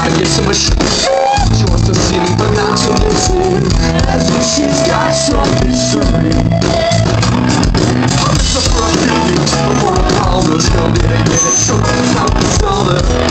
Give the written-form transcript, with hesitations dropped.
I guess I'm a she wants to see me but not to listen, as if she's got some history. I'm looking for a feeling before a power comes in and get it. So it's not the